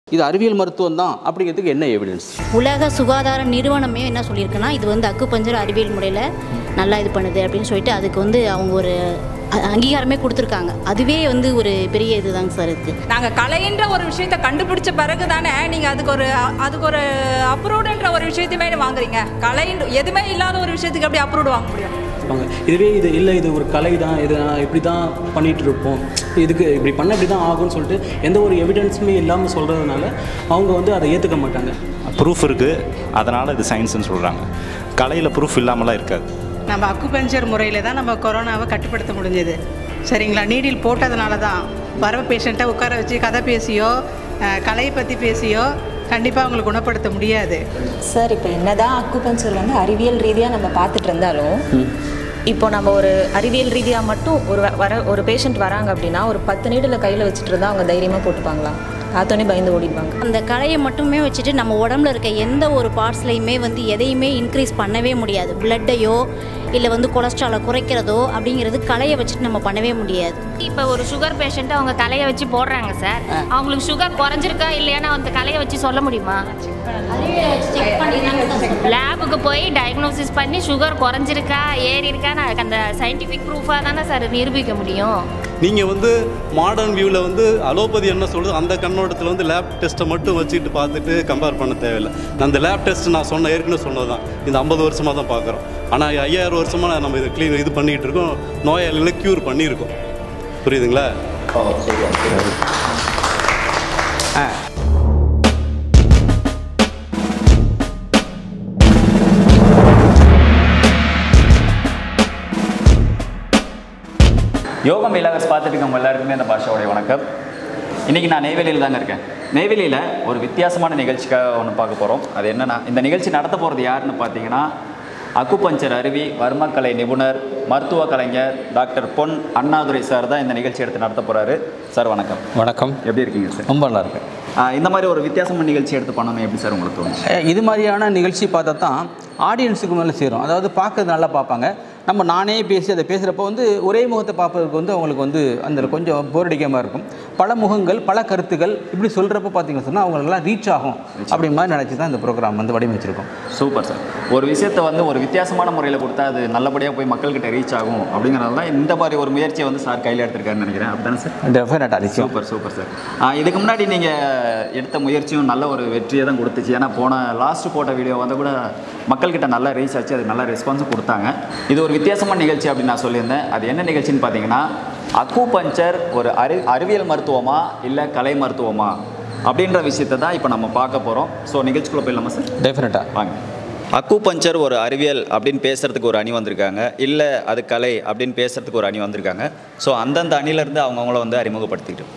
இது அறிவியல் மருத்துவம் தான் அப்படிங்கிறதுக்கு என்ன எவிடன்ஸ்? உலக சுகாதார நிறுவனமே என்ன சொல்லியிருக்குன்னா இது வந்து அக்குபஞ்சர் அறிவியல் முறையில் நல்லா இது பண்ணுது அப்படின்னு சொல்லிட்டு அதுக்கு வந்து அவங்க ஒரு அங்கீகாரமே கொடுத்துருக்காங்க. அதுவே வந்து ஒரு பெரிய இதுதாங்க சார். இருக்குது நாங்கள் கலைன்ற ஒரு விஷயத்தை கண்டுபிடிச்ச பிறகு தானே நீங்கள் அதுக்கு ஒரு அப்ரூவ்டுன்ற ஒரு விஷயத்தையுமே வாங்குறீங்க. கலை எதுவுமே இல்லாத ஒரு விஷயத்துக்கு எப்படி அப்ரூவ்டு வாங்க முடியும்? இதுவே இது இல்லை, இது ஒரு கலை தான், இது இப்படி தான் பண்ணிகிட்டு இருப்போம், இதுக்கு இப்படி பண்ண இப்படி தான் ஆகும்னு சொல்லிட்டு எந்த ஒரு எவிடன்ஸுமே இல்லாமல் சொல்கிறதுனால அவங்க வந்து அதை ஏற்றுக்க மாட்டாங்க. ப்ரூஃப் இருக்குது, அதனால் இது சயின்ஸ்னு சொல்கிறாங்க. கலையில் ப்ரூஃப் இல்லாமலாம் இருக்காது. நம்ம அக்குபஞ்சர் முறையில் தான் நம்ம கொரோனாவை கட்டுப்படுத்த முடிஞ்சது. சரிங்களா? நீடில் போட்டதுனால தான் வர பேஷண்ட்டை உட்கார வச்சு கதை பேசியோ கலையை பற்றி பேசியோ கண்டிப்பாக அவங்களுக்கு குணப்படுத்த முடியாது சார். இப்போ என்னதான் அக்குபஞ்சர் வந்து அறிவியல் ரீதியாக நம்ம பார்த்துட்டு இருந்தாலும் இப்போ நம்ம ஒரு அறிவியல் ரீதியாக மட்டும் ஒரு பேஷண்ட் வராங்க அப்படின்னா ஒரு 10 நீடில் கையில் வச்சுட்டு இருந்தால் அவங்க தைரியமாக போட்டுப்பாங்களா? பார்த்தோன்னே பயந்து ஓடிடுவாங்க. அந்த கலையை மட்டுமே வச்சுட்டு நம்ம உடம்புல இருக்க எந்த ஒரு பார்ட்ஸ்லையுமே வந்து எதையுமே இன்க்ரீஸ் பண்ணவே முடியாது. பிளட்டையோ இல்லை வந்து கொலஸ்ட்ராலை குறைக்கிறதோ அப்படிங்கிறது கலையை வச்சுட்டு நம்ம பண்ணவே முடியாது. இப்போ ஒரு சுகர் பேஷண்ட்டு அவங்க கலையை வச்சு போடுறாங்க சார். அவங்களுக்கு சுகர் குறைஞ்சிருக்கா இல்லையான்னு அந்த கலையை வச்சு சொல்ல முடியுமா? லேபுக்கு போய் டயக்னோசிஸ் பண்ணி சுகர் குறைஞ்சிருக்கா ஏறி இருக்கான்னு அந்த சயின்டிஃபிக் ப்ரூஃபாக தானே சார் நிரூபிக்க முடியும். நீங்கள் வந்து மாடர்ன் வியூவில் வந்து அலோபதி என்ன சொல்லுது அந்த கண்ணோட்டத்தில் வந்து லேப் டெஸ்ட்டை மட்டும் வச்சுக்கிட்டு பார்த்துட்டு கம்பேர் பண்ண தேவையில்லை. அந்த லேப் டெஸ்ட் நான் ஏற்கனவே சொன்னது தான், இந்த 50 வருஷமாக தான் பார்க்குறோம். ஆனால் 5000 வருஷமாக நம்ம இது பண்ணிக்கிட்டு இருக்கோம், நோயாளிகளை க்யூர் பண்ணியிருக்கோம். புரியுதுங்களா? யோகம் இலவஸ் பார்த்துட்டு இருக்கவங்க எல்லாருக்குமே அந்த பாஷாவுடைய வணக்கம். இன்றைக்கி நான் நெய்வேலியில் தாங்க இருக்கேன். நெய்வேலியில் ஒரு வித்தியாசமான நிகழ்ச்சிக்காக ஒன்று பார்க்க போகிறோம். அது என்னென்னா, இந்த நிகழ்ச்சி நடத்த போகிறது யாருன்னு பார்த்தீங்கன்னா, அக்குபஞ்சர் அருவி வர்மக்கலை நிபுணர் மருத்துவ கலைஞர் டாக்டர் பொன் அண்ணாதுரை சார் தான் இந்த நிகழ்ச்சி எடுத்து நடத்த போகிறாரு. சார் வணக்கம். வணக்கம். எப்படி இருக்கீங்க சார்? ரொம்ப நல்லா இருக்கேன். இந்த மாதிரி ஒரு வித்தியாசமான நிகழ்ச்சி எடுத்து பண்ணணும் எப்படி சார் உங்களுக்கு தோணுச்சு? இது மாதிரியான நிகழ்ச்சி பார்த்தா தான் ஆடியன்ஸுக்கு மேலே சேரும். அதாவது பார்க்கறது நல்லா பார்ப்பாங்க. நம்ம நானே பேசி அதை பேசுகிறப்போ வந்து ஒரே முகத்தை பார்ப்பதற்கு வந்து அவங்களுக்கு வந்து அந்த கொஞ்சம் போர் அடிக்காமல் இருக்கும். பல முகங்கள் பல கருத்துக்கள் இப்படி சொல்கிறப்ப பார்த்தீங்கன்னு சொன்னால் அவங்களெல்லாம் ரீச் ஆகும் அப்படி மாதிரி நினச்சி தான் இந்த ப்ரோக்ராம் வந்து வடிவமைச்சிருக்கோம். Super sir. ஒரு விஷயத்தை வந்து ஒரு வித்தியாசமான முறையில் கொடுத்தா அது நல்லபடியாக போய் மக்கள்கிட்ட ரீச் ஆகும் அப்படிங்கிறனால தான் இந்த மாதிரி ஒரு முயற்சியை வந்து சார் கையில் எடுத்திருக்காருன்னு நினைக்கிறேன். அப்படிதானே சார்? டெஃபினட்டாக. Super sir. இதுக்கு முன்னாடி நீங்கள் எடுத்த முயற்சியும் நல்ல ஒரு வெற்றியை தான் கொடுத்துச்சு. ஏன்னா லாஸ்ட்டு போட்ட வீடியோ வந்து கூட மக்கள்கிட்ட நல்லா ரீச் ஆச்சு, அது நல்ல ரெஸ்பான்ஸும் கொடுத்தாங்க. இது ஒரு வித்தியாசமான நிகழ்ச்சி அப்படின்னு நான் சொல்லியிருந்தேன். அது என்ன நிகழ்ச்சின்னு பார்த்தீங்கன்னா, அக்குபஞ்சர் ஒரு அறிவியல் மருத்துவமா இல்லை கலை மருத்துவமா அப்படின்ற விஷயத்தை தான் இப்போ நம்ம பார்க்க போகிறோம். ஸோ நிகழ்ச்சிக்குள்ளே போயிடலாமா சார்? டெஃபினட்டாக வாங்க. அக்குபஞ்சர் ஒரு அறிவியல் அப்படின்னு பேசுகிறதுக்கு ஒரு அணி வந்திருக்காங்க, இல்லை அது கலை அப்படின்னு பேசுகிறதுக்கு ஒரு அணி வந்திருக்காங்க. ஸோ அந்தந்த அணியிலேருந்து அவங்கவுங்கள வந்து அறிமுகப்படுத்திக்கிட்டோம்.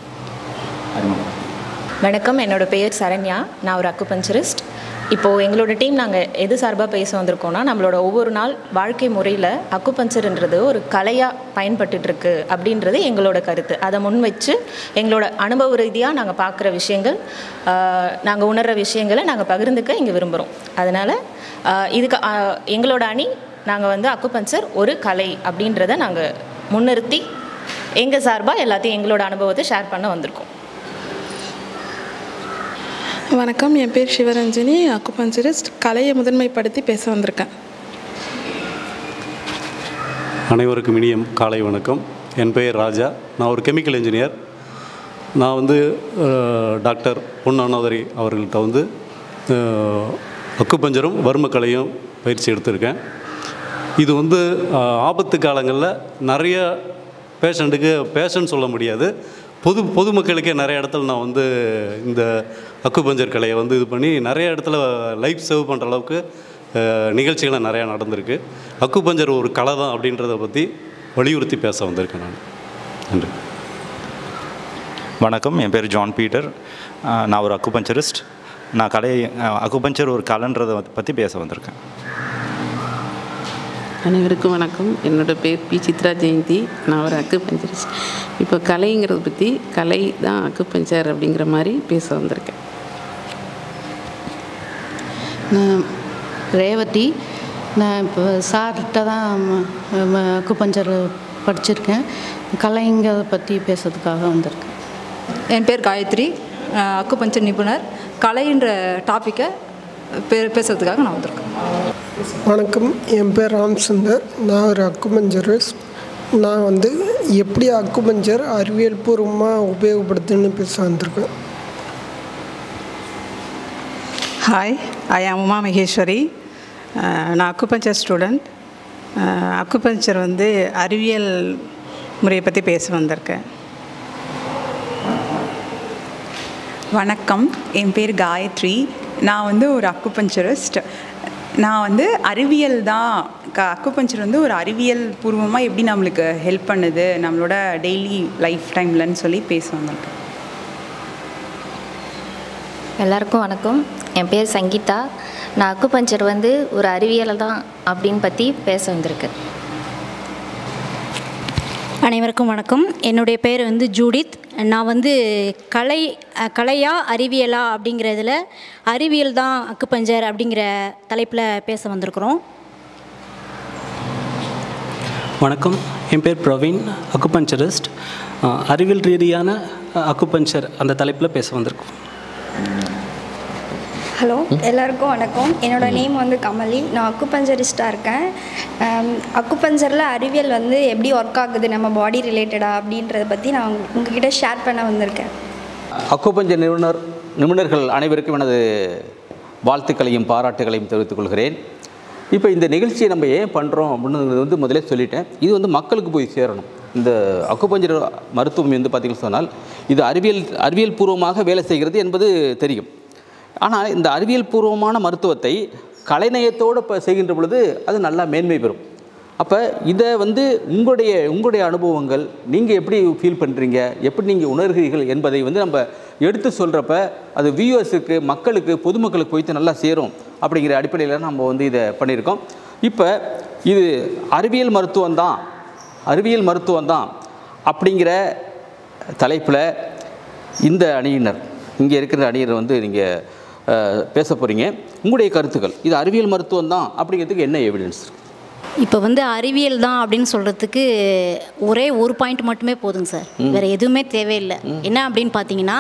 வணக்கம், என்னோட பெயர் சரண்யா. நான் ஒரு அக்குபஞ்சரிஸ்ட். இப்போது எங்களோட டீம் நாங்கள் எது சார்பாக பேச வந்திருக்கோன்னா, நம்மளோட ஒவ்வொரு நாள் வாழ்க்கை முறையில் அக்குபஞ்சர்ன்றது ஒரு கலையாக பயன்பட்டுருக்கு அப்படின்றது எங்களோட கருத்து. அதை முன் வச்சு எங்களோட அனுபவ ரீதியாக நாங்கள் பார்க்குற விஷயங்கள், நாங்கள் உணர்கிற விஷயங்களை நாங்கள் பகிர்ந்துக்க இங்கே விரும்புகிறோம். அதனால் இதுக்கு எங்களோட அணி நாங்கள் வந்து அக்குபஞ்சர் ஒரு கலை அப்படின்றத நாங்கள் முன்னிறுத்தி எங்கள் சார்பாக எல்லாத்தையும் எங்களோட அனுபவத்தை ஷேர் பண்ண வந்திருக்கோம். வணக்கம், என் பேர் சிவரஞ்சனி, அக்குபஞ்சரிஸ்ட். கலையை முதன்மைப்படுத்தி பேச வந்திருக்கேன். அனைவருக்கும் இனிய காலை வணக்கம். என் பெயர் ராஜா. நான் ஒரு கெமிக்கல் இன்ஜினியர். நான் வந்து டாக்டர் பொன் அண்ணாதுரை அவர்கள்ட்ட வந்து அக்குபஞ்சரும் வர்மக்கலையும் பயிற்சி எடுத்திருக்கேன். இது வந்து ஆபத்து காலங்களில் நிறைய பேஷண்ட் சொல்ல முடியாது, பொதுமக்களுக்கே நிறைய இடத்துல நான் வந்து இந்த அக்குபஞ்சர் கலையை வந்து இது பண்ணி நிறைய இடத்துல லைஃப் சேவ் பண்ணுற அளவுக்கு நிகழ்ச்சிகள்லாம் நிறையா நடந்திருக்கு. அக்குபஞ்சர் ஒரு கலை தான் அப்படின்றத பற்றி வலியுறுத்தி பேச வந்திருக்கேன் நான். நன்றி. வணக்கம், என் பேர் ஜான் பீட்டர். நான் ஒரு அக்குபஞ்சரிஸ்ட். நான் அக்குபஞ்சர் ஒரு கலைன்றதை பற்றி பேச வந்திருக்கேன். அனைவருக்கும் வணக்கம். என்னோடய பேர் பி சித்ரா ஜெயந்தி. நான் ஒரு அக்குபஞ்சரிஸ்ட். இப்போ கலைங்கிறத பற்றி கலை தான் அக்குபஞ்சர் அப்படிங்கிற மாதிரி பேச வந்திருக்கேன். நான் ரேவதி. நான் இப்போ சார்கிட்ட தான் அக்குபஞ்சர் படிச்சிருக்கேன். கலைங்கிறத பற்றி பேசுறதுக்காக வந்திருக்கேன். என் பேர் காயத்ரி. அக்குபஞ்சர் நிபுணர். கலைன்ற டாப்பிக்கை பேசுறதுக்காக நான் வந்திருக்கேன். வணக்கம், என் பேர் ராம்சுந்தர். நான் ஒரு அக்குபஞ்சரிஸ்ட். நான் எப்படி அக்குபஞ்சர் அறிவியல் பூர்வமாக உபயோகப்படுத்துன்னு பேச வந்திருக்கேன். ஹாய், ஐ ஆம் உமா மகேஸ்வரி. நான் அக்குபஞ்சர் ஸ்டூடெண்ட். அக்குபஞ்சர் அறிவியல் முறையை பற்றி பேச வந்திருக்கேன். வணக்கம், என் பேர் காயத்ரி. நான் ஒரு அக்குபஞ்சரிஸ்ட். நான் அறிவியல் தான் அக்குபஞ்சர் ஒரு அறிவியல் பூர்வமாக எப்படி நம்மளுக்கு ஹெல்ப் பண்ணுது நம்மளோட டெய்லி லைஃப் டைம்லன்னு சொல்லி பேச வந்திருக்கேன். எல்லாருக்கும் வணக்கம், என் பேர் சங்கீதா. நான் அக்குபஞ்சர் ஒரு அறிவியல் தான் அப்படின்னு பற்றி பேச வந்திருக்கேன். அனைவருக்கும் வணக்கம். என்னுடைய பேர் ஜூடித். நான் கலையா அறிவியலா அப்படிங்கிறதுல அறிவியல் தான் அக்குபஞ்சர் அப்படிங்கிற தலைப்பில் பேச வந்திருக்கிறோம். வணக்கம், என் பேர் பிரவீன், அக்குபஞ்சரிஸ்ட். அறிவியல் ரீதியான அக்குபஞ்சர் அந்த தலைப்பில் பேச வந்திருக்கோம். ஹலோ, எல்லாருக்கும் வணக்கம். என்னோட நேம் கமலி. நான் அக்குபஞ்சரிஸ்டாக இருக்கேன். அக்குபஞ்சரில் அறிவியல் எப்படி ஒர்க் ஆகுது நம்ம பாடி ரிலேட்டடாக அப்படின்றத பற்றி நான் உங்ககிட்ட ஷேர் பண்ண வந்திருக்கேன். அக்குபஞ்சர் நிபுணர்கள் அனைவருக்கும் எனது வாழ்த்துக்களையும் பாராட்டுகளையும் தெரிவித்துக் கொள்கிறேன். இப்போ இந்த நிகழ்ச்சியை நம்ம ஏன் பண்ணுறோம் அப்படின்னு முதலே சொல்லிட்டேன். இது மக்களுக்கு போய் சேரணும். இந்த அக்குபஞ்சர் மருத்துவம் பார்த்திங்கன்னு சொன்னால் இது அறிவியல் பூர்வமாக வேலை செய்கிறது என்பது தெரியும். ஆனால் இந்த அறிவியல் பூர்வமான மருத்துவத்தை கலைநயத்தோடு இப்போ செய்கின்ற பொழுது அது நல்லா மேன்மை பெறும். அப்போ இதை உங்களுடைய அனுபவங்கள் நீங்கள் எப்படி ஃபீல் பண்ணுறீங்க, எப்படி நீங்கள் உணர்கிறீர்கள் என்பதை நம்ம எடுத்து சொல்கிறப்ப அது வியூவர்ஸுக்கு, மக்களுக்கு, பொதுமக்களுக்கு போய்த்து நல்லா சேரும் அப்படிங்கிற அடிப்படையில் நம்ம இதை பண்ணியிருக்கோம். இப்போ இது அறிவியல் மருத்துவம் தான் அப்படிங்கிற தலைப்பில் இந்த அணியினர், இங்கே இருக்கிற அணியினர் நீங்கள் பேச போகிறீங்க. உங்களுடைய கருத்துக்கள், இது அறிவியல் மருத்துவம் தான் அப்படிங்கிறதுக்கு என்ன எவிடன்ஸ்? இப்போ அறிவியல் தான் அப்படின்னு சொல்கிறதுக்கு ஒரே ஒரு பாயிண்ட் மட்டுமே போதுங்க சார். வேறு எதுவுமே தேவையில்லை. என்ன அப்படின்னு பார்த்தீங்கன்னா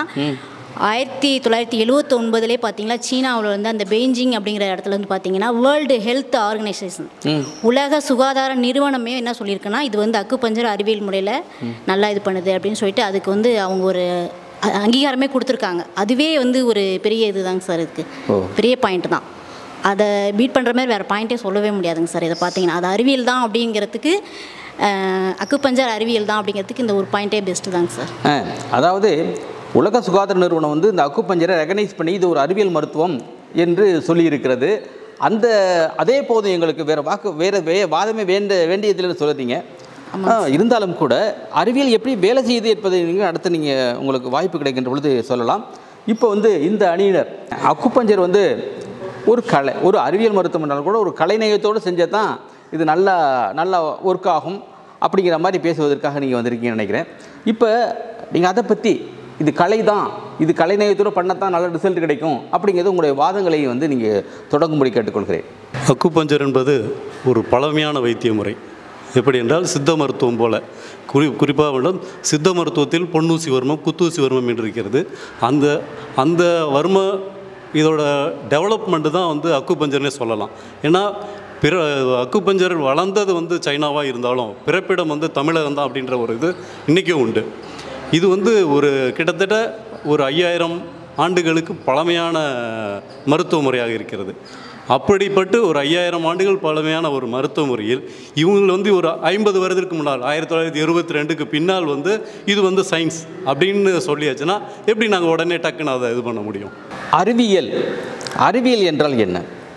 1979 பார்த்தீங்கன்னா சீனாவில் அந்த பெய்ஜிங் அப்படிங்கிற இடத்துல பார்த்தீங்கன்னா வேர்ல்டு ஹெல்த் ஆர்கனைசேஷன், உலக சுகாதார நிறுவனமே என்ன சொல்லியிருக்குன்னா இது அக்குபஞ்சர் அறிவியல் முறையில் நல்லா இது பண்ணுது அப்படின்னு சொல்லிட்டு அதுக்கு அவங்க ஒரு அங்கீகாரமே கொடுத்துருக்காங்க. அதுவே ஒரு பெரிய இதுதாங்க சார். இதுக்கு பெரிய பாயிண்ட் தான். அதை பீட் பண்ணுற மாதிரி வேறு பாயிண்ட்டே சொல்லவே முடியாதுங்க சார். இதை பார்த்தீங்கன்னா அது அறிவியல் தான் அப்படிங்கிறதுக்கு, அக்குபஞ்சர் அறிவியல் தான் அப்படிங்கிறதுக்கு இந்த ஒரு பாயிண்ட்டே பெஸ்ட்டு தாங்க சார். அதாவது உலக சுகாதார நிறுவனம் இந்த அக்குபஞ்சரை ரெகனைஸ் பண்ணி இது ஒரு அறிவியல் மருத்துவம் என்று சொல்லியிருக்கிறது. அதே போதும் எங்களுக்கு வேறு வாதமே வேண்டியதில்லைன்னு சொல்லுறீங்க. இருந்தாலும் கூட அறிவியல் எப்படி வேலை செய்யுது என்பதை அடுத்து நீங்கள் உங்களுக்கு வாய்ப்பு கிடைக்கின்ற பொழுது சொல்லலாம். இப்போ இந்த அணியினர் அக்குபஞ்சர் ஒரு அறிவியல் மருத்துவம் என்றாலும் கூட ஒரு கலைநயத்தோடு செஞ்சால் தான் இது நல்லா ஒர்க் ஆகும் அப்படிங்கிற மாதிரி பேசுவதற்காக நீங்கள் வந்திருக்கீங்கன்னு நினைக்கிறேன். இப்போ நீங்கள் அதை பற்றி இது கலைநயத்தோடு பண்ணத்தான் நல்ல ரிசல்ட் கிடைக்கும் அப்படிங்கிறது உங்களுடைய வாதங்களை நீங்கள் தொடங்கும்படி கேட்டுக்கொள்கிறேன். அக்குபஞ்சர் என்பது ஒரு பழமையான வைத்திய முறை. எப்படி என்றால் சித்த மருத்துவம் போல குறிப்பாக சித்த மருத்துவத்தில் பொன்னூசி வர்மம், குத்தூசி வர்மம் என்று இருக்கிறது. அந்த வர்ம இதோட டெவலப்மெண்ட்டு தான் அக்குபஞ்சர்னே சொல்லலாம். ஏன்னா அக்குபஞ்சர் வளர்ந்தது சைனாவாக இருந்தாலும் பிறப்பிடம் தமிழகம் தான் அப்படின்ற ஒரு இது இன்றைக்கும் உண்டு. இது ஒரு கிட்டத்தட்ட ஒரு 5000 ஆண்டுகளுக்கு பழமையான மருத்துவ முறையாக இருக்கிறது. அப்படிப்பட்டு ஒரு 5000 ஆண்டுகள் பழமையான ஒரு மருத்துவ முறையில் இவங்க ஒரு 50 வருடத்துக்கு முன்னால் 1922க்கு பின்னால் இது சயின்ஸ் அப்படின்னு சொல்லியாச்சுன்னா எப்படி நாங்கள் உடனே டக்குன்னு அதை இது பண்ண முடியும்? அறிவியல் என்றால் என்ன?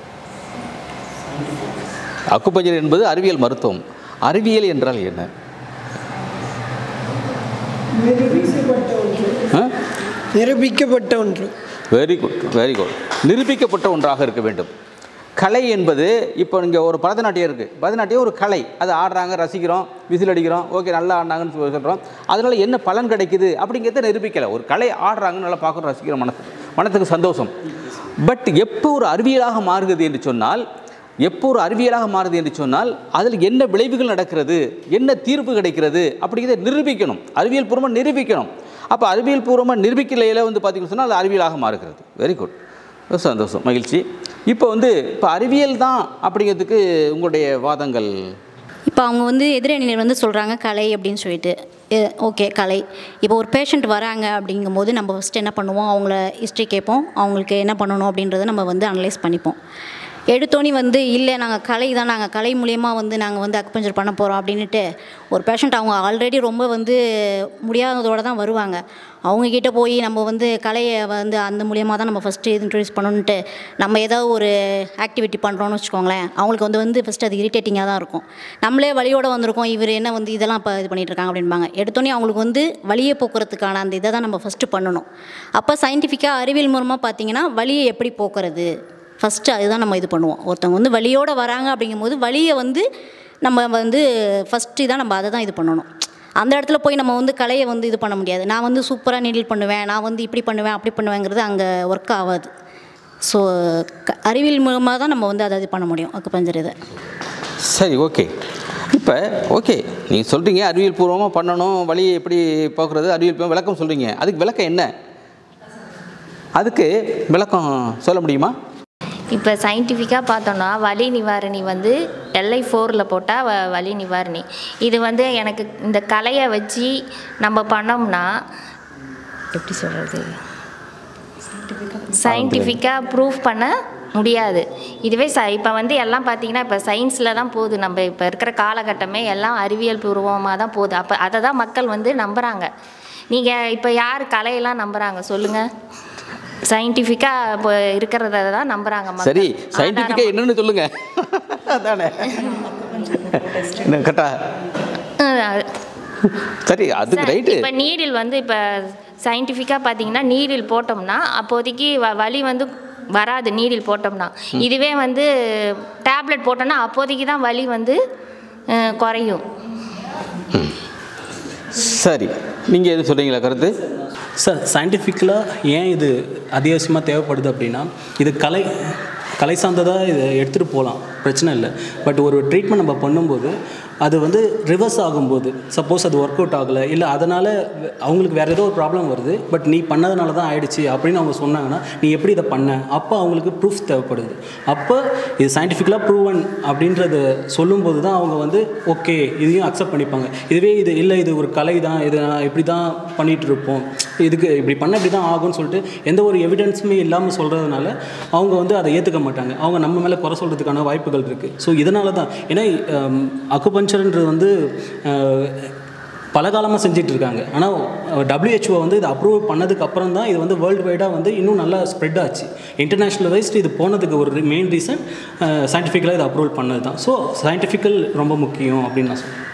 அக்குபஞ்சர் என்பது அறிவியல் மருத்துவம். அறிவியல் என்றால் என்ன? நிரூபிக்கப்பட்ட ஒன்று. Very good. நிரூபிக்கப்பட்ட ஒன்றாக இருக்க வேண்டும். கலை என்பது இப்போ இங்கே ஒரு பரதநாட்டியம் இருக்குது. பரதநாட்டியம் ஒரு கலை. அது ஆடுறாங்க, ரசிக்கிறோம், விசில் அடிக்கிறோம், ஓகே நல்லா ஆடினாங்கன்னு சொல்கிறோம். அதனால் என்ன பலன் கிடைக்குது அப்படிங்கிறத நிரூபிக்கலை. ஒரு கலை ஆடுறாங்கன்னு நல்லா பார்க்குறோம், ரசிக்கிறோம், மனத்துக்கு சந்தோஷம். பட் எப்போ ஒரு அறிவியலாக மாறுகிறது என்று சொன்னால் அதில் என்ன விளைவுகள் நடக்கிறது, என்ன தீர்ப்பு கிடைக்கிறது அப்படிங்கிறத நிரூபிக்கணும். அறிவியல் பூர்வமாக நிரூபிக்கணும். அப்போ அறிவியல் பூர்வமாக நிரூபிக்கலையில் வந்து பார்த்திங்கன்னு சொன்னால் அது அறிவியலாக மாறுகிறது. வெரி குட், சந்தோஷம், மகிழ்ச்சி. இப்போ இப்போ அறிவியல் தான் அப்படிங்கிறதுக்கு உங்களுடைய வாதங்கள்? இப்போ அவங்க வந்து எதிரணியில் வந்து சொல்கிறாங்க கலை அப்படின்னு சொல்லிட்டு, ஓகே கலை. இப்போ ஒரு பேஷண்ட் வராங்க அப்படிங்கும்போது நம்ம ஃபஸ்ட்டு என்ன பண்ணுவோம், அவங்கள ஹிஸ்ட்ரி கேட்போம், அவங்களுக்கு என்ன பண்ணணும் அப்படின்றத நம்ம வந்து அனலைஸ் பண்ணிப்போம். எடுத்தோன்னே வந்து இல்லை நாங்கள் கலை தான், நாங்கள் கலை மூலயமா வந்து நாங்கள் வந்து அக்குபஞ்சர் பண்ண போகிறோம் அப்படின்ட்டு ஒரு பேஷண்ட் அவங்க ஆல்ரெடி ரொம்ப வந்து முடியாததோடு தான் வருவாங்க. அவங்கக்கிட்ட போய் நம்ம வந்து கலையை வந்து அந்த மூலியமாக தான் நம்ம ஃபஸ்ட்டு இன்ட்ரடியூஸ் பண்ணணுன்ட்டு நம்ம ஏதாவது ஒரு ஆக்டிவிட்டி பண்ணுறோன்னு வச்சுக்கோங்களேன், அவங்களுக்கு வந்து ஃபஸ்ட்டு அது இரிட்டேட்டிங்காக தான் இருக்கும். நம்மளே வழியோடு வந்திருக்கோம், இவர் என்ன வந்து இதெல்லாம் இப்போ இது பண்ணிகிட்ருக்காங்க அப்படின்பாங்க. எடுத்தோன்னே அவங்களுக்கு வந்து வலியை போக்குறதுக்கான அந்த இதை தான் நம்ம ஃபஸ்ட்டு பண்ணணும். அப்போ சயின்டிஃபிக்காக அறிவியல் மூலமாக பார்த்திங்கன்னா வலியை எப்படி போக்குறது ஃபஸ்ட்டு அதுதான் நம்ம இது பண்ணுவோம். ஒருத்தவங்க வந்து வலியோடு வராங்க அப்படிங்கும்போது வலியை வந்து நம்ம வந்து ஃபஸ்ட்டு தான் நம்ம அதை தான் இது பண்ணணும். அந்த இடத்துல போய் நம்ம வந்து கலையை வந்து இது பண்ண முடியாது. நான் வந்து சூப்பராக நீடில் பண்ணுவேன், நான் வந்து இப்படி பண்ணுவேன் அப்படி பண்ணுவேங்கிறது அங்கே ஒர்க் ஆகாது. ஸோ அறிவியல் மூலமாக தான் நம்ம வந்து அதை இது பண்ண முடியும் அக்குபஞ்சர் இதை. சரி, ஓகே. இப்போ ஓகே நீங்கள் சொல்கிறீங்க அறிவியல் பூர்வமாக பண்ணணும், வலியை எப்படி போக்குறது, அறிவியல் பூர்வம் விளக்கம் சொல்கிறீங்க. அதுக்கு விளக்கம் என்ன? அதுக்கு விளக்கம் சொல்ல முடியுமா? இப்போ சயின்டிஃபிக்காக பார்த்தோன்னா வலி நிவாரணி வந்து LI4 போட்டால் வலி நிவாரணி. இது வந்து எனக்கு இந்த கலையை வச்சு நம்ம பண்ணோம்னா எப்படி சொல்கிறது, சயின்டிஃபிக்காக ப்ரூஃப் பண்ண முடியாது. இதுவே இப்போ வந்து எல்லாம் பார்த்திங்கன்னா இப்போ சயின்ஸில் தான் போகுது. நம்ம இப்போ இருக்கிற காலகட்டமே எல்லாம் அறிவியல் பூர்வமாக தான் போகுது. அப்போ அதை தான் மக்கள் வந்து நம்புகிறாங்க. நீங்கள் இப்போ யார் கலையெல்லாம் நம்புகிறாங்க சொல்லுங்கள்? சயின்டிஃபிக்காக இப்போ இருக்கிறத தான் நம்புகிறாங்க. சரி, சயின்டிஃபிக்காக என்னன்னு சொல்லுங்க. அதானே கரெக்டா? சரி, அது ரைட்டு. இப்போ நீடில் வந்து இப்போ சயின்டிஃபிக்காக பார்த்தீங்கன்னா நீடில் போட்டோம்னா அப்போதைக்கு வலி வந்து வராது. நீடில் போட்டோம்னா இதுவே வந்து டேப்லெட் போட்டோம்னா அப்போதைக்கு தான் வலி வந்து குறையும். சரி, நீங்கள் எது சொல்கிறீங்களா கருத்து? சார், சயின்டிஃபிக்கலாக ஏன் இது அதிகமாக தேவைப்படுது அப்படின்னா, இது கலை சார்ந்ததாக இதை எடுத்துகிட்டு போகலாம், பிரச்சனை இல்லை. பட் ஒரு ட்ரீட்மெண்ட் நம்ம பண்ணும்போது அது வந்து ரிவர்ஸ் ஆகும்போது, சப்போஸ் அது ஒர்க் அவுட் ஆகலை, இல்லை அதனால் அவங்களுக்கு வேறு ஏதோ ஒரு ப்ராப்ளம் வருது, பட் நீ பண்ணதுனால தான் ஆயிடுச்சு அப்படின்னு அவங்க சொன்னாங்கன்னா நீ எப்படி இதை பண்ண, அப்போ அவங்களுக்கு ப்ரூஃப் தேவைப்படுது. அப்போ இது சயின்டிஃபிக்கலாக ப்ரூவன் அப்படின்றத சொல்லும்போது தான் அவங்க வந்து ஓகே இதையும் அக்செப்ட் பண்ணிப்பாங்க. இதுவே இது இல்லை இது ஒரு கலை தான், இது நான் இப்படி தான் பண்ணிகிட்டு இருப்போம், இதுக்கு இப்படி பண்ண இப்படி தான் ஆகும்னு சொல்லிட்டு எந்த ஒரு எவிடன்ஸுமே இல்லாமல் சொல்கிறதுனால அவங்க வந்து அதை ஏற்றுக்க மாட்டாங்க. அவங்க நம்ம மேலே குறை சொல்கிறதுக்கான வாய்ப்புகள் இருக்குது. ஸோ இதனால தான், ஏன்னா அக்குபஞ்சர்ன்றது வந்து பல காலமாக செஞ்சிட்ருக்காங்க. ஆனால் WHO வந்து இதை அப்ரூவ் பண்ணதுக்கு அப்புறம் தான் இது வந்து வேர்ல்டு வைடாக வந்து இன்னும் நல்லா ஸ்ப்ரெட் ஆச்சு. இன்டர்நேஷ்னல் வைஸ்டு இது போனதுக்கு ஒரு மெயின் ரீசன் சயின்டிஃபிக்கலாக இதை அப்ரூவல் பண்ணது தான். ஸோ சயின்டிஃபிக்கல் ரொம்ப முக்கியம் அப்படின்னு நான் சொல்கிறேன்.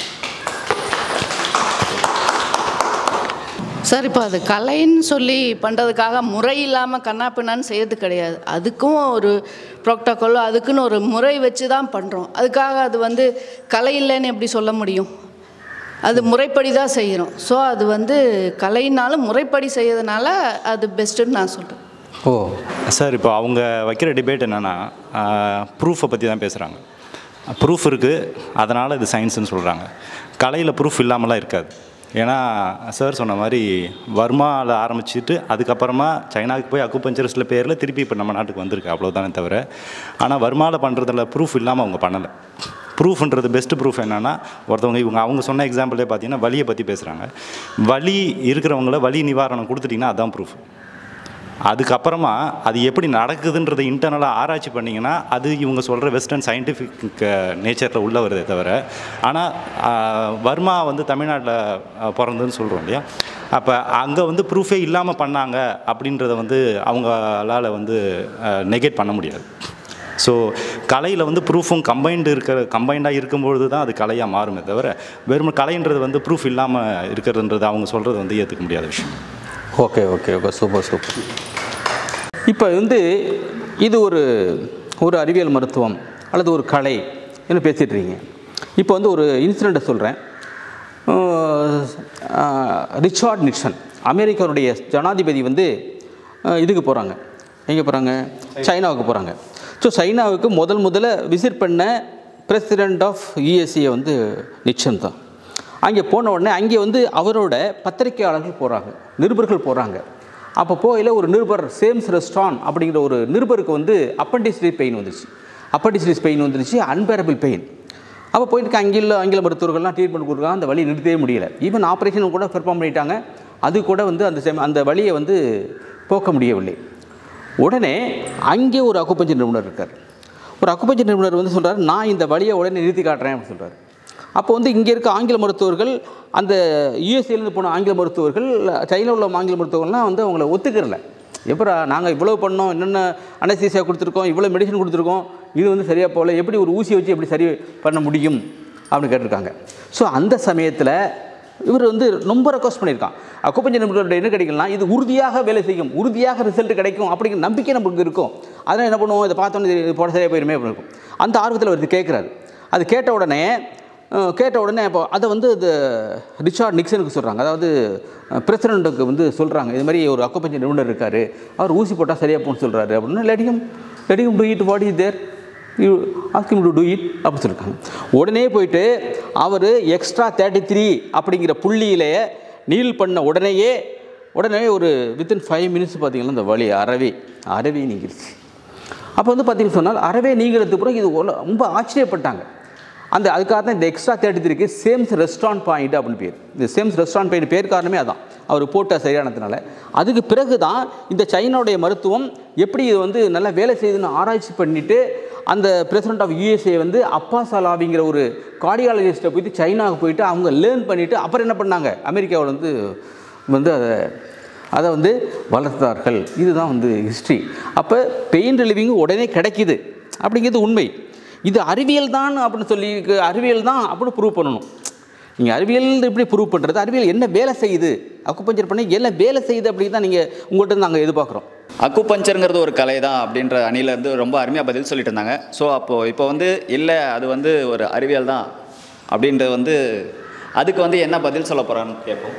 சார், இப்போ அது கலைன்னு சொல்லி பண்ணுறதுக்காக முறை இல்லாமல் கண்ணாப்பின்னான்னு செய்யறது கிடையாது. அதுக்கும் ஒரு ப்ரோட்டோக்கால், அதுக்குன்னு ஒரு முறை வச்சு தான் பண்ணுறோம். அதுக்காக அது வந்து கலை இல்லைன்னு எப்படி சொல்ல முடியும்? அது முறைப்படி தான் செய்கிறோம். ஸோ அது வந்து கலைனாலும் முறைப்படி செய்யறதுனால அது பெஸ்ட்டுன்னு நான் சொல்கிறேன். ஓ சார், இப்போ அவங்க வைக்கிற டிபேட் என்னென்னா ப்ரூஃபை பற்றி தான் பேசுகிறாங்க. ப்ரூஃப் இருக்குது, அதனால் இது சயின்ஸுன்னு சொல்கிறாங்க. கலையில் ப்ரூஃப் இல்லாமலாம் இருக்காது. ஏன்னா சார் சொன்ன மாதிரி வர்மாவில் ஆரம்பிச்சுட்டு அதுக்கப்புறமா சைனாவுக்கு போய் அக்குபஞ்சரிஸ்டில் பேரில் திருப்பி இப்போ நம்ம நாட்டுக்கு வந்திருக்கு, அவ்வளோதானே தவிர. ஆனால் வர்மாவில் பண்ணுறதுல ப்ரூஃப் இல்லாமல் அவங்க பண்ணலை. ப்ரூஃப்ன்றது பெஸ்ட்டு ப்ரூஃப் என்னென்னா, ஒருத்தவங்க அவங்க சொன்ன எக்ஸாம்பிளே பார்த்தீங்கன்னா வலியை பற்றி பேசுகிறாங்க. வலி இருக்கிறவங்கள வலி நிவாரணம் கொடுத்துட்டிங்கன்னா அதுதான் ப்ரூஃப். அதுக்கப்புறமா அது எப்படி நடக்குதுன்றதை இன்டர்னலாக ஆராய்ச்சி பண்ணிங்கன்னா அது இவங்க சொல்கிற வெஸ்டர்ன் சயின்டிஃபிக் நேச்சரில் உள்ள வருதே தவிர. ஆனால் வர்மா வந்து தமிழ்நாட்டில் பிறந்ததுன்னு சொல்கிறோம் இல்லையா, அப்போ அங்கே வந்து ப்ரூஃபே இல்லாமல் பண்ணாங்க அப்படின்றத வந்து அவங்களால வந்து நெகேட் பண்ண முடியாது. ஸோ கலையில் வந்து ப்ரூஃபும் கம்பைண்டாக இருக்கும்பொழுது தான் அது கலையாக மாறுமே தவிர வெறும் கலைன்றது வந்து ப்ரூஃப் இல்லாமல் இருக்கிறதுன்றது அவங்க சொல்கிறது வந்து ஏற்றுக்க முடியாத விஷயம். Okay okay okay, super super. இப்போ வந்து இது ஒரு அறிவியல் மருத்துவம் அல்லது ஒரு கலை என்ன பேசிகிட்ருக்கீங்க. இப்போ வந்து ஒரு இன்சிடெண்ட்டை சொல்கிறேன். ரிச்சர்ட் நிக்சன் அமெரிக்காவுடைய ஜனாதிபதி வந்து இதுக்கு போகிறாங்க. எங்கே போகிறாங்க? சைனாவுக்கு போகிறாங்க. ஸோ சைனாவுக்கு முதல்ல விசிட் பண்ண பிரசிடெண்ட் ஆஃப் USA வந்து நிக்சன் தான். அங்கே போன உடனே அங்கே வந்து அவரோட பத்திரிகையாளர்கள் போகிறாங்க, நிருபர்கள் போகிறாங்க. அப்போ போயில ஒரு நிருபர் சேம்ஸ் ரெஸ்டான் அப்படிங்கிற ஒரு நிருபருக்கு வந்து அப்பண்டிசிஸ் பெயின் வந்துருச்சு. அப்பண்டிசிஸ் பெயின் வந்துருச்சு, அன்பேரபிள் பெயின். அப்போ போயிட்டு ஆங்கில மருத்துவர்கள்லாம் ட்ரீட்மெண்ட் கொடுக்குறாங்க. அந்த வலி நிறுத்தவே முடியல. ஈவன் ஆப்ரேஷன் கூட பெர்ஃபார்ம் பண்ணிட்டாங்க. அது கூட வந்து அந்த வலியை வந்து போக்க முடியவில்லை. உடனே அங்கே ஒரு அக்குபஞ்சர் நிபுணர் இருக்கார். ஒரு அக்குபஞ்சர் நிபுணர் வந்து சொல்கிறார், நான் இந்த வலியை உடனே நிறுத்தி காட்டுறேன் அப்படின்னு சொல்கிறார். அப்போ வந்து இங்கே இருக்க ஆங்கில மருத்துவர்கள், அந்த யூஎஸ்ஏலேருந்து போன ஆங்கில மருத்துவர்கள், சைனாவில் உள்ள ஆங்கில மருத்துவர்கள்லாம் வந்து அவங்கள ஒத்துக்கிறல. எப்போ நாங்கள் இவ்வளோ பண்ணோம், என்னென்ன அனஸ்தீசியா கொடுத்துருக்கோம், இவ்வளோ மெடிசன் கொடுத்துருக்கோம், இது வந்து சரியாக போகல, எப்படி ஒரு ஊசி வச்சு எப்படி சரி பண்ண முடியும் அப்படின்னு கேட்டிருக்காங்க. ஸோ அந்த சமயத்தில் இவர் வந்து ரொம்ப ரெக்வஸ்ட் பண்ணியிருக்கான். அக்குபஞ்சர் நிபுணரோட என்ன கிடைக்கலாம், இது உறுதியாக வேலை செய்யும், உறுதியாக ரிசல்ட் கிடைக்கும் அப்படிங்கிற நம்பிக்கை நமக்கு இருக்கும். அதனால் என்ன பண்ணுவோம், இதை பார்த்தோன்னே இது போட சரியாக போயிருமே அப்படின்னு இருக்கும். அந்த ஆர்வத்தில் அவர் கேட்குறாரு. அது கேட்ட உடனே இப்போ அதை வந்து இது ரிச்சார்ட் நிக்சனுக்கு சொல்கிறாங்க. அதாவது பிரசிடெண்ட்டுக்கு வந்து சொல்கிறாங்க, இது மாதிரி ஒரு அக்குபஞ்சர் நிபுணர் இருக்கார், அவர் ஊசி போட்டால் சரியாக போகணும்னு சொல்கிறாரு அப்படின்னு. Letting to it, what is there, you ask him to do it அப்படின்னு சொல்லியிருக்காங்க. உடனே போயிட்டு அவர் எக்ஸ்ட்ரா 33 அப்படிங்கிற புள்ளியிலே நீல் பண்ண உடனே ஒரு வித்தின் 5 மினிட்ஸ் பார்த்திங்கன்னா இந்த வலி அறவே நீங்கிருச்சு. அப்போ வந்து பார்த்திங்கன்னு சொன்னால் அறவே நீங்கிறதுக்கு பிறகு இது ரொம்ப ஆச்சரியப்பட்டாங்க. அதுக்காக தான் இந்த எக்ஸ்ட்ரா 33க்கு சேம்ஸ் ரெஸ்டாரண்ட் பாயிண்ட் அப்படின்னு பேர். இந்த சேம்ஸ் ரெஸ்டாரண்ட் பாயிண்ட் பேர் காரணமே அதான், அவர் போட்ட சரியானதுனால. அதுக்கு பிறகு தான் இந்த சைனாவுடைய மருத்துவம் எப்படி இது வந்து நல்லா வேலை செய்யுதுன்னு ஆராய்ச்சி பண்ணிவிட்டு அந்த பிரசிடென்ட் ஆஃப் யூஎஸ்ஏ வந்து அப்பாசாலாவிங்கிற ஒரு கார்டியாலஜிஸ்ட்டை போயிட்டு சைனாவுக்கு போயிட்டு அவங்க லேர்ன் பண்ணிவிட்டு அப்புறம் என்ன பண்ணாங்க, அமெரிக்காவில் வந்து அதை வந்து வளர்த்தார்கள். இதுதான் வந்து ஹிஸ்ட்ரி. அப்போ பெயின் ரிலீவிங் உடனே கிடைக்கிது அப்படிங்கிறது உண்மை. இது அறிவியல் தான் அப்படின்னு சொல்லி அறிவியல் தான் அப்படின்னு ப்ரூவ் பண்ணணும். நீங்கள் அறிவியல் எப்படி ப்ரூவ் பண்ணுறது, அறிவியல் என்ன வேலை செய்யுது, அக்குபஞ்சர் பண்ணி என்ன வேலை செய்யுது அப்படின்னு தான் நீங்கள் உங்கள்கிட்ட நாங்கள் எதிர்பார்க்குறோம். அக்குபஞ்சருங்கிறது ஒரு கலை தான் அப்படின்ற அணிலேருந்து ரொம்ப அருமையாக பதில் சொல்லிட்டு இருந்தாங்க. ஸோ இப்போ வந்து இல்லை அது வந்து ஒரு அறிவியல் தான் அப்படின்றது வந்து அதுக்கு வந்து என்ன பதில் சொல்ல போகிறான்னு கேட்போம்.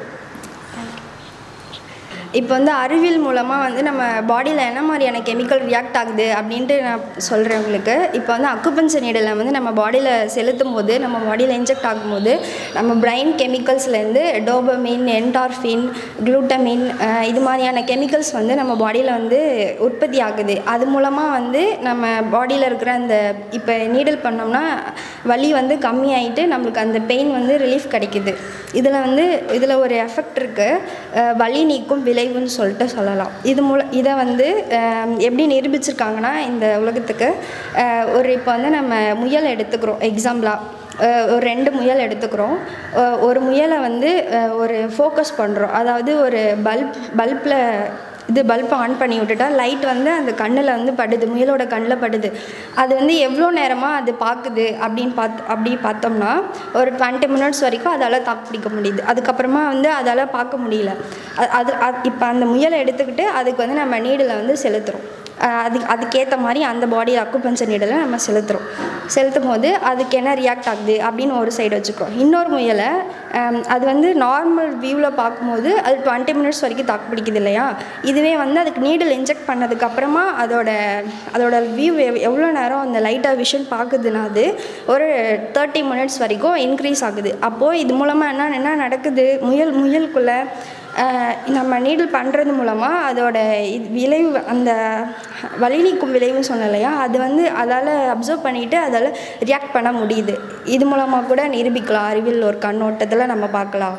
இப்போ வந்து அறிவியல் மூலமாக வந்து நம்ம பாடியில் என்ன மாதிரியான கெமிக்கல் ரியாக்ட் ஆகுது அப்படின்ட்டு நான் சொல்கிறேன் உங்களுக்கு. இப்போ வந்து அக்குபஞ்சர் நீடலை வந்து நம்ம பாடியில் செலுத்தும் போது, நம்ம பாடியில் இன்ஜெக்ட் ஆகும்போது நம்ம பிரெயின் கெமிக்கல்ஸ்லேருந்து டோபமின், என்டார்ஃபின், குளூட்டமின் இது மாதிரியான கெமிக்கல்ஸ் வந்து நம்ம பாடியில் வந்து உற்பத்தி ஆகுது. அது மூலமாக வந்து நம்ம பாடியில் இருக்கிற அந்த இப்போ நீடல் பண்ணோம்னா வலி வந்து கம்மியாயிட்டு நம்மளுக்கு அந்த பெயின் வந்து ரிலீஃப் கிடைக்குது. இதில் ஒரு எஃபெக்ட் இருக்குது, வலி நீக்கும் விளைவுன்னு சொல்லிட்டு சொல்லலாம். இதை வந்து எப்படி நிரூபிச்சிருக்காங்கன்னா இந்த உலகத்துக்கு இப்போ வந்து நம்ம முயல் எடுத்துக்கிறோம் எக்ஸாம்பிளாக, ஒரு 2 முயல் எடுத்துக்கிறோம். ஒரு முயலை வந்து ஒரு ஃபோக்கஸ் பண்ணுறோம், அதாவது ஒரு பல்பை ஆன் பண்ணி விட்டுட்டா லைட் வந்து அந்த கண்ணில் வந்து படுது, முயலோட கண்ணில் படுது. அது வந்து எவ்வளோ நேரமாக அது பார்க்குது அப்படி பார்த்தோம்னா ஒரு 20 மினிட்ஸ் வரைக்கும் அதால் தாக்கு பிடிக்க முடியுது. அதுக்கப்புறமா வந்து அதால் பார்க்க முடியல. இப்போ அந்த முயலை எடுத்துக்கிட்டு அதுக்கு வந்து நம்ம நீடில் வந்து செலுத்துகிறோம். அதுக்கேற்ற மாதிரி அந்த பாடி அக்குபஞ்சர் நீடலை நம்ம செலுத்தும் போது அதுக்கு என்ன ரியாக்ட் ஆகுது அப்படின்னு ஒரு சைடு வச்சுக்கிறோம். இன்னொரு முயலை அது வந்து நார்மல் வியூவில் பார்க்கும்போது அது 20 மினிட்ஸ் வரைக்கும் தாக்கு பிடிக்குது இல்லையா. இதுவே வந்து அதுக்கு நீடில் இன்ஜெக்ட் பண்ணதுக்கப்புறமா அதோட வியூ எவ்வளோ நேரம் அந்த லைட்டாக விஷன் பார்க்குதுன்னா அது ஒரு 30 மினிட்ஸ் வரைக்கும் இன்க்ரீஸ் ஆகுது. அப்போது இது மூலமாக என்ன நடக்குது, முயலுக்குள்ளே நம்ம நீடில் பண்ணுறது மூலமாக அதோட விளைவு, அந்த வலி நீக்கும் விளைவுன்னு சொன்னோம் இல்லையா, அது வந்து அதால் அப்சர்வ் பண்ணிவிட்டு அதால் ரியாக்ட் பண்ண முடியுது. இது மூலமாக கூட நிரூபிக்கலாம், அறிவியல் ஒரு கண்ணோட்டத்தில் நம்ம பார்க்கலாம்.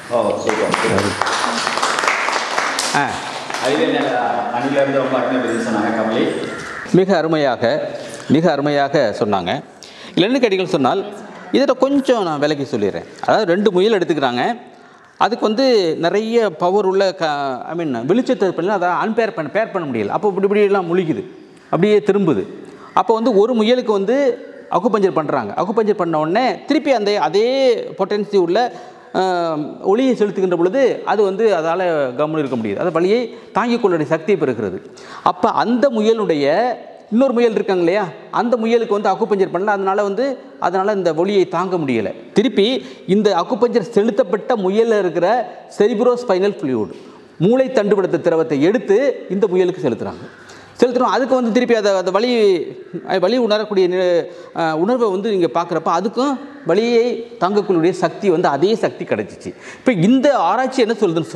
மிக அருமையாக சொன்னாங்க. இல்லைன்னு கேட்டீங்கன்னு சொன்னால் இதில் கொஞ்சம் நான் விலக்கி சொல்லிடுறேன். அதாவது 2 முயல் எடுத்துக்கிறாங்க, அதுக்கு வந்து நிறைய பவர் உள்ள வெளிச்சத்தை பண்ணி அதை பேர் பண்ண முடியல. அப்போ இப்படிலாம் முழிக்குது, அப்படியே திரும்புது. அப்போ வந்து ஒரு முயலுக்கு வந்து அக்குபஞ்சர் பண்ணுறாங்க. அக்குபஞ்சர் பண்ண உடனே திருப்பி அதே பொட்டன்சி உள்ள ஒளியை செலுத்துகின்ற பொழுது அது வந்து அதால் கவனம் இருக்க முடியுது, அது வலியை தாங்கிக் கொள்ளுடைய சக்தியை பெறுகிறது. அப்போ அந்த முயலுடைய இன்னொரு முயல் இருக்காங்க இல்லையா, அந்த முயலுக்கு வந்து அக்குபஞ்சர் பண்ணல, அதனால் இந்த ஒளியை தாங்க முடியலை. திருப்பி இந்த அக்குபஞ்சர் செலுத்தப்பட்ட முயலில் இருக்கிற செரிப்ரோஸ்பைனல் ஃப்ளூயிட், மூளை தண்டுபடுத்த திரவத்தை எடுத்து இந்த முயலுக்கு செலுத்துகிறாங்க. செலுத்துகிறோம். அதுக்கு வந்து திருப்பி அதை வலி உணரக்கூடிய உணர்வை வந்து நீங்கள் பார்க்குறப்ப அதுக்கும் வலியை தாங்கக்கூடிய சக்தி வந்து அதே சக்தி கிடச்சிச்சு. இப்போ இந்த ஆராய்ச்சி என்ன சொல்லுதுன்னு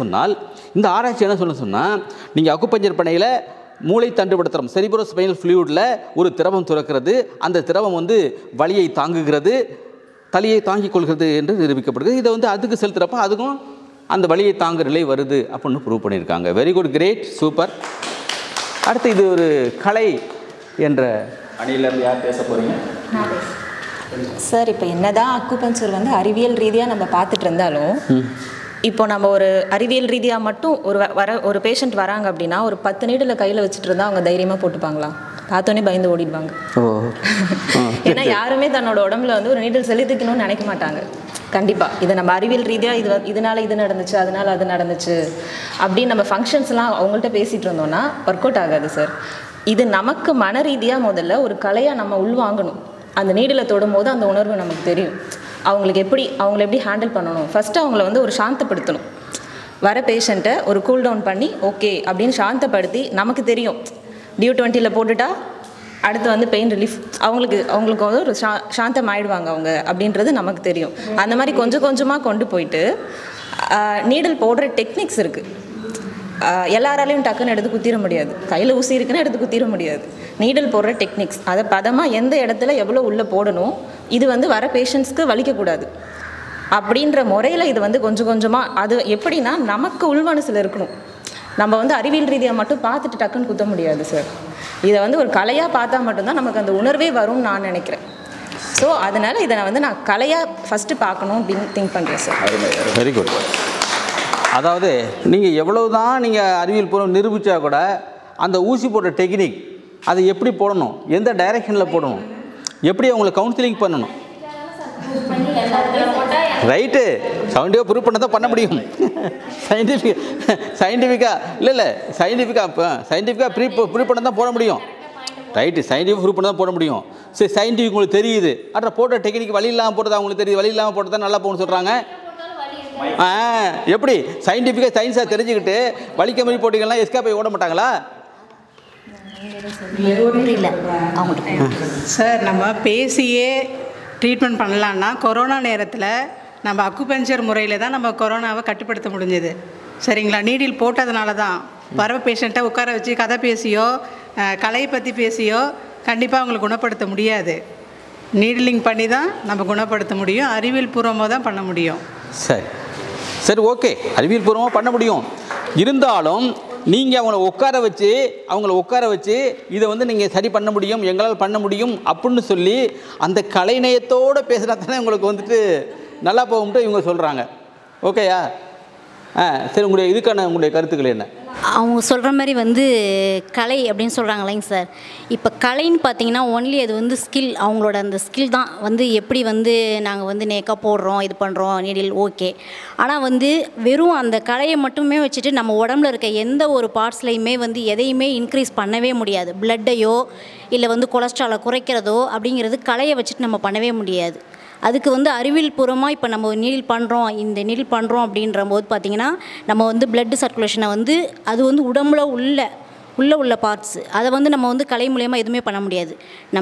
சொன்னால் நீங்கள் அக்குபஞ்சர் பணியில் மூளை தண்டுபடுத்துகிறோம், செரிப்ரோ ஸ்பைனல் ஃப்ளூயிடில் ஒரு திரவம் சுரக்கிறது. அந்த திரவம் வந்து வலியை தாங்குகிறது, தலையை தாங்கிக் கொள்கிறது என்று நிரூபிக்கப்படுது. இதை வந்து அதுக்கு செலுத்துகிறப்ப அதுக்கும் அந்த வலியை தாங்குற நிலை வருது அப்படின்னு ப்ரூவ் பண்ணியிருக்காங்க. Very good, great, super. அடுத்து இது ஒரு கலை என்ற அணியிலேருந்து யார் பேச போகிறீங்க? சார், இப்போ என்னதான் அக்குபஞ்சர் வந்து அறிவியல் ரீதியாக நம்ம பார்த்துட்டு இருந்தாலும், இப்போ நம்ம ஒரு அறிவியல் ரீதியாக மட்டும் ஒரு பேஷண்ட் வராங்க அப்படின்னா ஒரு 10 நீடில் கையில் வச்சுட்டு இருந்தால் அவங்க தைரியமாக போட்டுப்பாங்களா? பார்த்தோன்னே பயந்து ஓடிடுவாங்க. ஏன்னா யாருமே தன்னோட உடம்புல வந்து ஒரு நீடில் செலுத்திக்கணும்னு நினைக்க மாட்டாங்க. கண்டிப்பாக இதை நம்ம அறிவியல் ரீதியாக இதனால் இது நடந்துச்சு, அதனால் அது நடந்துச்சு அப்படின்னு நம்ம ஃபங்க்ஷன்ஸ்லாம் அவங்கள்ட்ட பேசிகிட்டு இருந்தோம்னா ஒர்க் அவுட் ஆகாது சார். இது நமக்கு மன ரீதியாக முதல்ல ஒரு கலையாக நம்ம உள்வாங்கணும். அந்த நீடில் தொடும்போது அந்த உணர்வு நமக்கு தெரியும். அவங்கள எப்படி ஹேண்டில் பண்ணணும், ஃபஸ்ட்டு அவங்கள வந்து ஒரு சாந்தப்படுத்தணும். வர பேஷண்ட்டை ஒரு கூல் டவுன் பண்ணி ஓகே அப்படின்னு சாந்தப்படுத்தி, நமக்கு தெரியும் டியூ20ல் போட்டுட்டா அடுத்து வந்து பெயின் ரிலீஃப் அவங்களுக்கு வந்து ஒரு சாந்தம் ஆயிடுவாங்க அவங்க அப்படின்றது நமக்கு தெரியும். அந்த மாதிரி கொஞ்சம் கொஞ்சமாக கொண்டு போயிட்டு நீடில் போடுற டெக்னிக்ஸ் இருக்குது. எல்லாராலையும் டக்குன்னு எடுத்து குத்திட முடியாது. கையில் ஊசி இருக்குன்னு எடுத்து குத்திட முடியாது. நீடில் போடுற டெக்னிக்ஸ், அதை பதமாக எந்த இடத்துல எவ்வளோ உள்ளே போடணும், இது வந்து வர பேஷண்ட்ஸ்க்கு வலிக்கக்கூடாது அப்படின்ற முறையில் இது வந்து கொஞ்சம் கொஞ்சமாக, அது எப்படின்னா நமக்கு உள்மனசில் இருக்கணும். நம்ம வந்து அறிவியல் ரீதியாக மட்டும் பார்த்துட்டு டக்குன்னு குத்த முடியாது சார். இதை வந்து ஒரு கலையாக பார்த்தா மட்டும்தான் நமக்கு அந்த உணர்வே வரும்னு நான் நினைக்கிறேன். ஸோ அதனால் இதை நான் கலையாக ஃபஸ்ட்டு பார்க்கணும் அப்படின்னு திங்க் பண்ணுறேன் சார். Very good. அதாவது நீங்கள் எவ்வளவு தான் நீங்கள் அறிவியல் பூர்வம் நிரூபித்தா கூட அந்த ஊசி போடுற டெக்னிக் அதை எப்படி போடணும், எந்த டைரெக்ஷனில் போடணும், எப்படி அவங்களை கவுன்சிலிங் பண்ணணும், ரைட்டு சவுண்டியாக ப்ரூவ் பண்ண தான் பண்ண முடியும். சயின்டிஃபிக்காக ப்ரூவ் பண்ண தான் போட முடியும். ரைட்டு, சயின்டிஃபிக் ப்ரூவ் பண்ண தான் போட முடியும். சரி, சயின்டிஃபிக் உங்களுக்கு தெரியுது, அப்புறம் போட்ட டெக்னிக் வழி இல்லாமல் போட்டது அவங்களுக்கு தெரியுது, வழி இல்லாமல் போட்டு தான் நல்லா போகணும்னு சொல்கிறாங்க. எப்படி சயின்டிஃபிக்காக சயின்ஸாக தெரிஞ்சுக்கிட்டு வலிக்க மாதிரி போட்டிங்கன்னா எஸ்கா போய் ஓட மாட்டாங்களா? சார், நம்ம பேசியே ட்ரீட்மெண்ட் பண்ணலான்னா கொரோனா நேரத்தில் நம்ம அக்குபஞ்சர் முறையில் தான் நம்ம கொரோனாவை கட்டுப்படுத்த முடிஞ்சது. சரிங்களா? நீடில் போட்டதுனால தான் வர பேஷண்ட்டை உட்கார வச்சு கதை பேசியோ கலையை பற்றி பேசியோ கண்டிப்பாக அவங்களை குணப்படுத்த முடியாது. நீடிலிங் பண்ணி தான் நம்ம குணப்படுத்த முடியும். அறிவியல் பூர்வமாக தான் பண்ண முடியும். சரி, ஓகே, அறிவியல் பூர்வமாக பண்ண முடியும். இருந்தாலும் நீங்கள் அவங்கள உட்கார வச்சு இதை வந்து நீங்கள் சரி பண்ண முடியும், எங்களால் பண்ண முடியும் அப்படின்னு சொல்லி அந்த கலைநயத்தோடு பேசுனா தானே உங்களுக்கு வந்துட்டு நல்லா போகும்ட்டு இவங்க சொல்கிறாங்க. ஓகேயா? சரி, உங்களுடைய கருத்துக்கள் என்ன? அவங்க சொல்கிற மாதிரி வந்து கலை அப்படின்னு சொல்கிறாங்க இல்லைங்க சார். இப்போ கலைன்னு பார்த்தீங்கன்னா ஒன்லி அது வந்து ஸ்கில், அவங்களோட அந்த ஸ்கில் தான் வந்து எப்படி வந்து நாங்கள் வந்து நேக்காக போடுறோம், இது பண்ணுறோம் நீடில், ஓகே. ஆனால் வந்து வெறும் அந்த கலையை மட்டுமே வச்சுட்டு நம்ம உடம்புல இருக்க எந்த ஒரு பார்ட்ஸ்லையுமே வந்து எதையுமே இன்க்ரீஸ் பண்ணவே முடியாது. பிளட்டையோ இல்லை வந்து கொலஸ்ட்ராலை குறைக்கிறதோ அப்படிங்கிறது கலையை வச்சுட்டு நம்ம பண்ணவே முடியாது. அதுக்கு வந்து அறிவியல் பூர்வமாக இப்போ நம்ம இந்த நீடில் பண்ணுறோம் அப்படின்ற போது பார்த்திங்கன்னா நம்ம வந்து பிளட் சர்க்குலேஷனை வந்து அது வந்து உடம்புல உள்ள பார்ட்ஸு, அதை வந்து நம்ம வந்து கலை மூலியமாக எதுவுமே பண்ண முடியாது.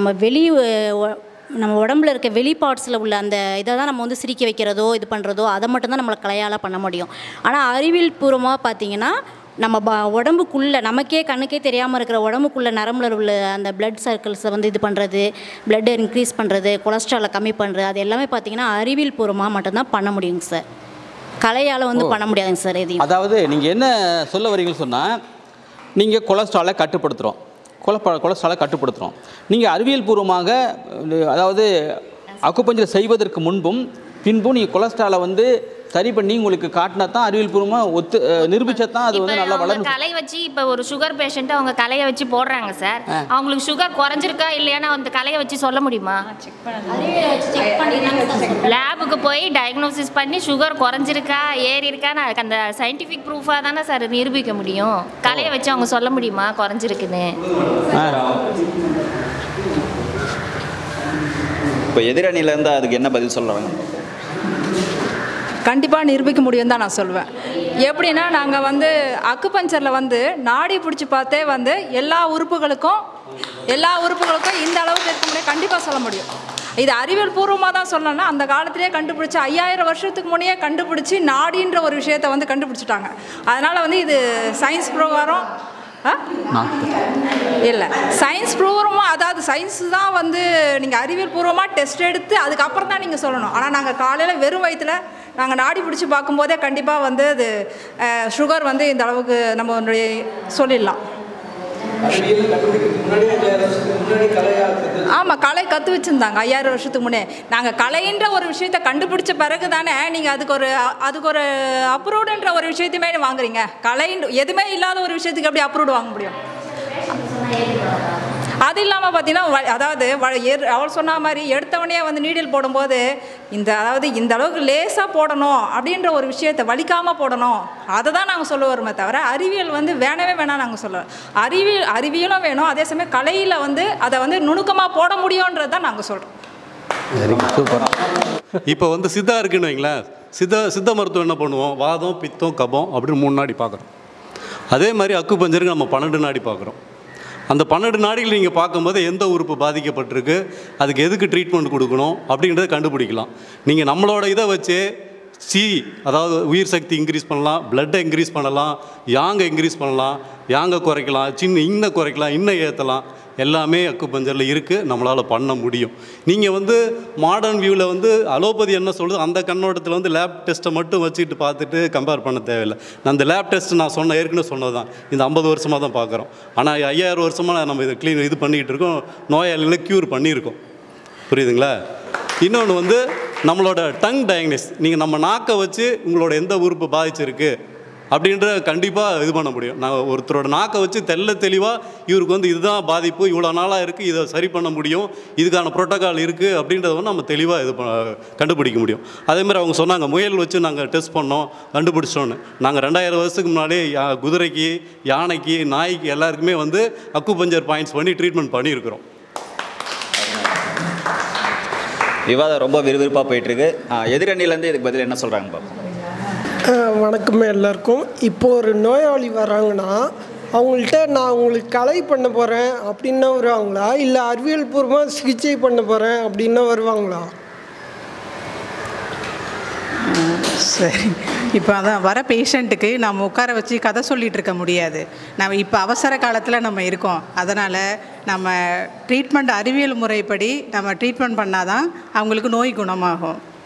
நம்ம உடம்புல இருக்க வெளி பார்ட்ஸில் உள்ள அந்த இதை தான் நம்ம வந்து சிரிக்க வைக்கிறதோ இது பண்ணுறதோ அதை மட்டும்தான் நம்மளை கலையால் பண்ண முடியும். ஆனால் அறிவியல் பூர்வமாக பார்த்திங்கன்னா நம்ம உடம்புக்குள்ளே நமக்கே கண்ணுக்கே தெரியாமல் இருக்கிற உடம்புக்குள்ளே நரம்பில் உள்ள அந்த பிளட் சர்க்கிள்ஸை வந்து இது பண்ணுறது, பிளட்டை இன்க்ரீஸ் பண்ணுறது, கொலஸ்ட்ராலை கம்மி பண்ணுறது, அது எல்லாமே பார்த்திங்கன்னா அறிவியல் பூர்வமாக மட்டும்தான் பண்ண முடியுங்க சார். கலையால் வந்து பண்ண முடியாதுங்க சார் எதையும். அதாவது நீங்கள் என்ன சொல்ல வரீங்கன்னு சொன்னால், நீங்கள் கொலஸ்ட்ராலை கட்டுப்படுத்துகிறோம், நீங்கள் அறிவியல் பூர்வமாக அதாவது அக்குபஞ்சர் செய்வதற்கு முன்பும் பின்பும் நீங்கள் கொலஸ்ட்ராலை வந்து சரி பண்ணி உங்களுக்கு காட்டினா தான் அறிவியல் பூர்வமாக நிரூபிச்சா தான் அது வந்து நல்லா வளரும். கலை வச்சு இப்போ ஒரு சுகர் பேஷண்ட்டை அவங்க கலையை வச்சு போடுறாங்க சார். அவங்களுக்கு சுகர் குறைஞ்சிருக்கா இல்லையானா அந்த கலையை வச்சு சொல்ல முடியுமா? லேபுக்கு போய் டயக்னோசிஸ் பண்ணி சுகர் குறைஞ்சிருக்கா ஏறி இருக்கான்னு அந்த சயின்டிஃபிக் ப்ரூஃபாக தானே சார் நிரூபிக்க முடியும். கலையை வச்சு அவங்க சொல்ல முடியுமா குறைஞ்சிருக்குன்னு? இப்போ எதிரணியிலேருந்து அதுக்கு என்ன பதில் சொல்கிறாங்க? கண்டிப்பாக நிரூபிக்க முடியும் தான் நான் சொல்லுவேன். எப்படின்னா நாங்கள் வந்து அக்குபஞ்சரில் வந்து நாடி பிடிச்சி பார்த்தே வந்து எல்லா உறுப்புகளுக்கும் இந்த அளவுக்கு இருக்க முடியும் கண்டிப்பாக சொல்ல முடியும். இது அறிவியல் பூர்வமாக தான் சொல்லணும்னா அந்த காலத்திலே கண்டுபிடிச்சி 5000 வருஷத்துக்கு முன்னே கண்டுபிடிச்சி நாடின்ற ஒரு விஷயத்தை வந்து கண்டுபிடிச்சிட்டாங்க. அதனால் வந்து இது சயின்ஸ் பிரகாரம் இல்லை, சயின்ஸ் பூர்வமாக, அதாவது சயின்ஸு தான் வந்து நீங்கள் அறிவியல் பூர்வமாக டெஸ்ட் எடுத்து அதுக்கப்புறம் தான் நீங்கள் சொல்லணும். ஆனால் நாங்கள் காலையில் வெறும் வயிற்றில் நாங்கள் நாடி பிடிச்சி பார்க்கும்போதே கண்டிப்பாக வந்து அது சுகர் வந்து இந்த அளவுக்கு நம்ம சொல்லிடலாம். ஆமாம், கலை கற்று வச்சுருந்தாங்க 5000 வருஷத்துக்கு முன்னே. நாங்கள் கலைன்ற ஒரு விஷயத்தை கண்டுபிடிச்ச பிறகு தானே நீங்கள் அதுக்கு ஒரு அப்ரூவ்டுன்ற ஒரு விஷயத்தையுமே வாங்குறீங்க. கலை எதுவுமே இல்லாத ஒரு விஷயத்துக்கு எப்படி அப்ரூவ்டு வாங்க முடியும்? அது இல்லாமல் பார்த்தீங்கன்னா, அதாவது அவள் சொன்ன மாதிரி எடுத்தவனே வந்து நீடில் போடும்போது இந்த அளவுக்கு லேசாக போடணும் அப்படின்ற ஒரு விஷயத்தை வலிக்காமல் போடணும், அதை தான் நாங்கள் சொல்ல வருமே தவிர அறிவியல் வந்து வேணவே வேணாம் நாங்கள் சொல்லுவோம். அறிவியலும் வேணும், அதே சமயம் கலையில் வந்து அதை வந்து நுணுக்கமாக போட முடியுன்றது தான் நாங்கள் சொல்கிறோம். இப்போ வந்து சித்தா இருக்குன்னு வைங்களேன், சித்த மருத்துவம் என்ன பண்ணுவோம், வாதம் பித்தம் கபம் அப்படின்னு 3 நாடி பார்க்குறோம். அதே மாதிரி அக்குபஞ்சருக்கு நம்ம 12 நாடி பார்க்குறோம். அந்த 12 நாடிகள் நீங்கள் பார்க்கும்போது எந்த உறுப்பு பாதிக்கப்பட்டிருக்கு, அதுக்கு எதுக்கு ட்ரீட்மெண்ட் கொடுக்கணும் அப்படின்றத கண்டுபிடிக்கலாம். நீங்கள் நம்மளோட இதை வச்சு அதாவது உயிர் சக்தி இன்க்ரீஸ் பண்ணலாம், பிளட்டை இன்க்ரீஸ் பண்ணலாம், யாங்கை இன்க்ரீஸ் பண்ணலாம், யாங்கை குறைக்கலாம், இன்னை குறைக்கலாம், இன்னை ஏற்றலாம், எல்லாமே அக்குபஞ்சரில் இருக்குது, நம்மளால் பண்ண முடியும். நீங்கள் வந்து மாடர்ன் வியூவில் வந்து அலோபதி என்ன சொல்லுது அந்த கண்ணோட்டத்தில் வந்து லேப் டெஸ்ட்டை மட்டும் வச்சுட்டு பார்த்துட்டு கம்பேர் பண்ண தேவையில்லை. அந்த லேப் டெஸ்ட் நான் ஏற்கனவே சொன்னது தான், இந்த 50 வருஷமாக தான் பார்க்குறோம். ஆனால் 5000 வருஷமாக நம்ம இதை இது பண்ணிகிட்டு இருக்கோம், நோயாளிகளை க்யூர் பண்ணியிருக்கோம். புரியுதுங்களா? இன்னொன்று வந்து நம்மளோட டங் டயக்னிஸ், நீங்கள் நம்ம நாக்கை வச்சு உங்களோட எந்த உறுப்பு பாதிச்சிருக்கு அப்படின்ற கண்டிப்பாக இது பண்ண முடியும். நான் ஒருத்தரோட நாக்கை வச்சு தெளிவாக இவருக்கு வந்து இதுதான் பாதிப்பு, இவ்வளோ நாளாக இருக்குது, இதை சரி பண்ண முடியும், இதுக்கான ப்ரோட்டோக்கால் இருக்குது அப்படின்றத வந்து நம்ம தெளிவாக கண்டுபிடிக்க முடியும். அதேமாதிரி அவங்க சொன்னாங்க முயல் வச்சு நாங்கள் டெஸ்ட் பண்ணோம் கண்டுபிடிச்சோன்னு. நாங்கள் 2000 வருஷத்துக்கு முன்னாடி குதிரைக்கு, யானைக்கு, நாய்க்கு எல்லாருக்குமே வந்து அக்குபஞ்சர் பாயிண்ட்ஸ் பண்ணி ட்ரீட்மெண்ட் பண்ணியிருக்கிறோம். விவாதம் ரொம்ப விறுவிறுப்பாக போயிட்டுருக்கு. எதிரணிலேருந்து இதுக்கு பதில் என்ன சொல்கிறாங்க பாப்போம். வணக்கம் எல்லாருக்கும். இப்போ ஒரு நோயாளி வராங்கன்னா அவங்கள்ட்ட நான் உங்களுக்கு கலை பண்ண போகிறேன் அப்படின்னா வருவாங்களா, இல்லை அறிவியல் பூர்வமாக சிகிச்சை பண்ண போகிறேன் அப்படின்னா வருவாங்களா? சரி, இப்போ அதான் வர பேஷண்ட்டுக்கு நம்ம உட்கார வச்சு கதை சொல்லிகிட்டு இருக்க முடியாது. நம்ம இப்போ அவசர காலத்தில் நம்ம இருக்கோம். அதனால் நம்ம ட்ரீட்மெண்ட் அறிவியல் முறைப்படி நம்ம ட்ரீட்மெண்ட் பண்ணால் தான் அவங்களுக்கு நோய் குணமாகும்.